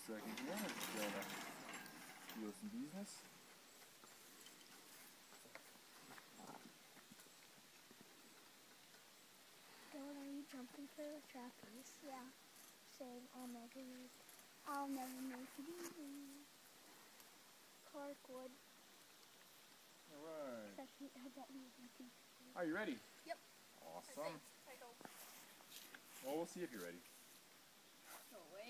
second here. Let's gotta do some business. Dylan, are you jumping for the trapeze? Yeah. Same, I'll never make it either. Clarkwood. Alright. I bet he was looking. Are you ready? Yep. Awesome. I hope. Well, we'll see if you're ready. No way.